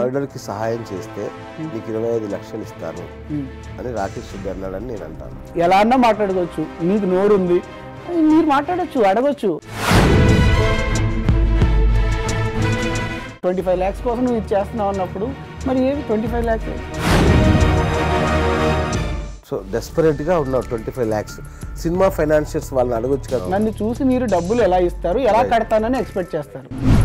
మర్డర్కి సహాయం చేస్తే నీకు 25 లక్షలు ఇస్తాను అని రాకేష్ రెడ్డి అన్నాడని నేను అంటాను. ఎలా అన్నా మాట్లాడుకోవచ్చు, మీకు నోరు ఉంది, మీరు మాట్లాడచ్చు, అడగచ్చు. 25 lakhs కోసం నువ్వు ఇది చేస్తున్నావు అన్నప్పుడు మరి ఏది 25 lakhs? సో డెస్పరేట్గా ఉన్నావు. 25 lakhs సినిమా ఫైనాన్షియర్స్ వాళ్ళని అడగొచ్చు కదా. నన్ను చూసి మీరు డబ్బులు ఎలా ఇస్తారు, ఎలా కడతానని ఎక్స్పెక్ట్ చేస్తారు.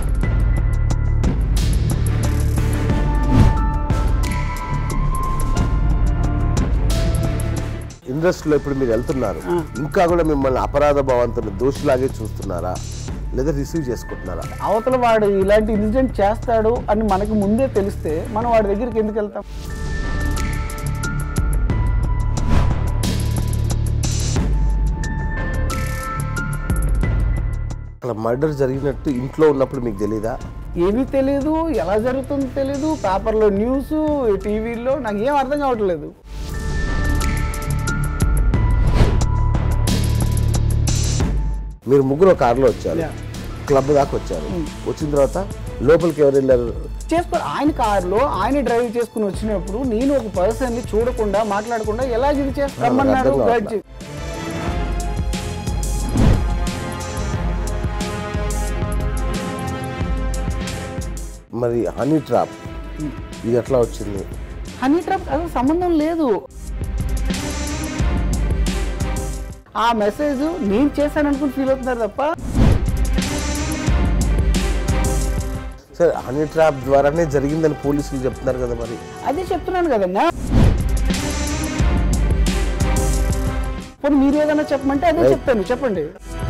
ఇండస్ట్రీలో ఇప్పుడు మీరు వెళ్తున్నారు, ఇంకా కూడా మిమ్మల్ని అపరాధ భావంతో దోషిలాగే చూస్తున్నారా లేదా రిసీవ్ చేసుకుంటున్నారా? అవతల వాడు ఇలాంటి ఇన్సిడెంట్ చేస్తాడు అని మనకు ముందే తెలిస్తే మనం వాడి దగ్గరికి ఎందుకు వెళ్తాం? అక్కడ మర్డర్ జరిగినట్టు ఇంట్లో ఉన్నప్పుడు మీకు తెలీదా? ఏమీ తెలియదు, ఎలా జరుగుతుందో తెలియదు, పేపర్లో న్యూస్, టీవీలో నాకు ఏం అర్థం కావట్లేదు. మీరు ముగ్గురు కారులో వచ్చారు, క్లబ్ దాకా వచ్చారు. వచ్చిన తర్వాత లోపలికి ఎవరు వెళ్ళారు? ఆయన కారులో ఆయన డ్రైవ్ చేసుకుని వచ్చినప్పుడు నేను ఒక పర్సన్ ని చూడకుండా మాట్లాడకుండా ఎలా ఇది చేస్తామన్నారు? మరి హనీ ట్రాప్ ఇది ఎట్లా వచ్చింది? హనీ ట్రాప్ అసలు సంబంధం లేదు. ఆ మెసేజ్ నేను చేశాను అనుకుని ఫీల్ అవుతున్నారు తప్ప. సరే, హనీ ట్రాప్ ద్వారానే జరిగిందని పోలీసులు చెప్తున్నారు కదా. మరి అదే చెప్తున్నాను కదన్నా. పోనీ మీరు ఏదైనా చెప్పమంటే అదే చెప్తాను, చెప్పండి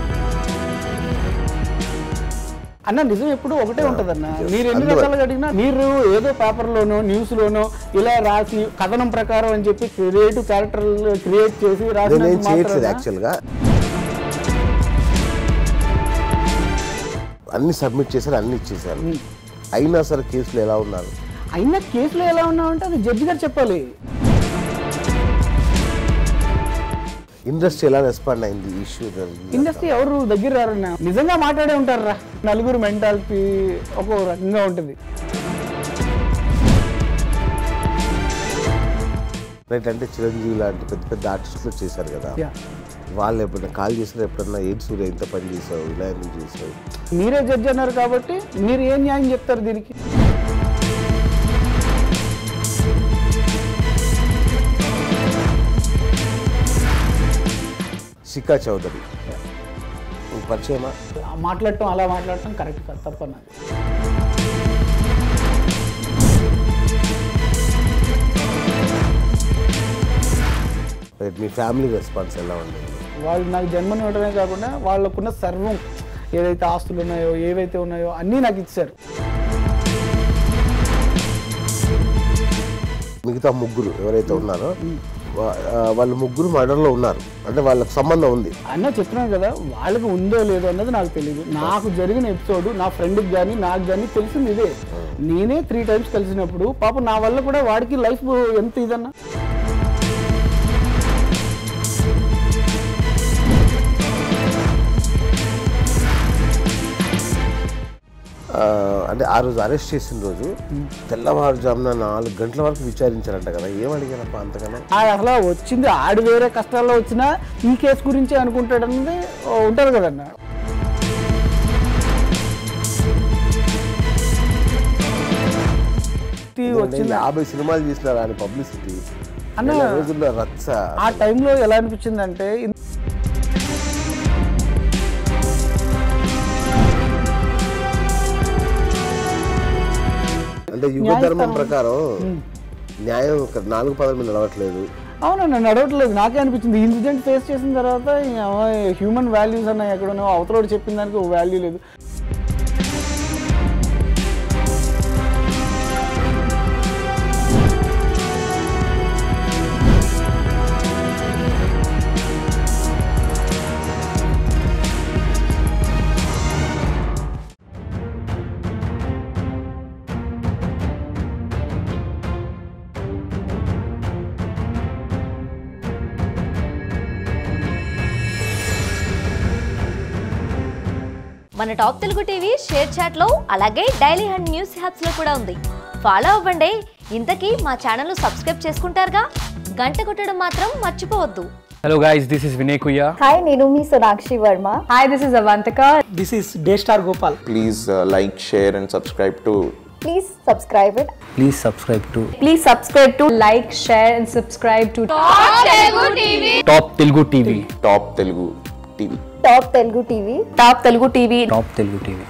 అన్న. నిజం ఎప్పుడు ఒకటే ఉంటదన్న. మీరు ఎన్ని రకాలుగా అడిగినా, మీరు ఏదో పేపర్లోనో న్యూస్లోనో ఇలా రాసి కథనం ప్రకారం అని చెప్పి క్రియేటివ్ క్యారెక్టర్ క్రియేట్ చేసి రాసి యాక్చువల్గా అన్ని సబ్మిట్ చేశారు, అన్ని ఇచ్చేసారు. అయినా సరే కేసులో ఎలా ఉన్నారు? అయినా కేసులో ఎలా ఉన్నామంటే అది జడ్జి గారు చెప్పాలి. ఇండస్ట్రీ ఎలా రెస్పాండ్ అయింది ఈ ఇష్యూ? ఇండస్ట్రీ ఎవరు దగ్గర రారన్నా, నిజంగా మాట్లాడే ఉంటారా. నలుగురు మెంటాలిటీ ఒక రకంగా ఉంటుంది. రైట్, అంటే చిరంజీవి లాంటి పెద్ద పెద్ద ఆర్టిస్టులు చేశారు కదా, వాళ్ళు ఎప్పుడైనా కాల్ చేశారు? ఎప్పుడన్నా ఏంటి సూర్య ఇంత పని చేసావు, ఇలా ఎందుకు చేసావు? మీరే జడ్జి అన్నారు కాబట్టి మీరు ఏం న్యాయం చెప్తారు దీనికి? శిఖా చౌదరి పరిచయమా? మాట్లాడటం అలా మాట్లాడటం కరెక్ట్ కాదు, తప్పన్నది. మీ ఫ్యామిలీ రెస్పాన్స్ ఎలా ఉండేది? వాళ్ళు నాకు జన్మనివ్వడమే కాకుండా వాళ్ళకున్న సర్వం ఏదైతే ఆస్తులు ఉన్నాయో ఏవైతే ఉన్నాయో అన్నీ నాకు ఇచ్చారు. మిగతా ముగ్గురు ఎవరైతే ఉన్నారో వాళ్ళు ముగ్గురు మర్డర్లో ఉన్నారు, అంటే వాళ్ళకి సంబంధం ఉంది అన్న. చెప్తున్నాను కదా, వాళ్ళకి ఉందో లేదో అన్నది నాకు తెలియదు. నాకు జరిగిన ఎపిసోడ్ నా ఫ్రెండ్కి కానీ నాకు కానీ తెలిసింది ఇదే. నేనే 3 times కలిసినప్పుడు పాప నా వల్ల కూడా వాడికి లైఫ్ ఎంత ఇదన్నా. అంటే ఆ రోజు అరెస్ట్ చేసిన రోజు తెల్లవారుజామున 4 గంటల వరకు విచారించారంట కదా, ఏమడిగారప్ప అంతకన్నా? అసలు వచ్చింది ఆడు వేరే కష్టాల్లో వచ్చినా ఈ కేసు గురించి అనుకుంటాడు అన్నది ఉంటుంది కదన్న. వచ్చింది 50 సినిమాలు చేసినారు అని పబ్లిసిటీ అన్న రోజుల్లో రచ్చ. ఆ టైంలో ఎలా అనిపించిందంటే, అంటే యుగ ధర్మం ప్రకారం న్యాయం 4 పదల మీద నడవట్లేదు. అవునన్నా, నడవట్లేదు. నాకే అనిపించింది ఇన్సిడెంట్ ఫేస్ చేసిన తర్వాత హ్యూమన్ వాల్యూస్ అన్న ఎక్కడనో అవతలోడు చెప్పిన దానికి ఒక వాల్యూ లేదు. మన top Telugu TV ShareChat లో అలాగే డైలీ హండ్ న్యూస్ హ్యాప్స్ లో కూడా ఉంది. ఫాలో అవ్వండి. ఇంతకీ మా ఛానల్ సబ్స్క్రైబ్ చేసుకుంటారుగా, గంట కొట్టడం మాత్రం మర్చిపోవద్దు. Hello guys, this is Vinay Kuya. Hi, నేను మీ Sonakshi Varma. Hi, this is Avantika. This is day star Gopal. Please like, share and subscribe to Please subscribe it. Please subscribe to Please subscribe to like, share and subscribe to Top Telugu TV. Top Telugu TV. Top Telugu TV. Top Telugu TV. Top Telugu TV.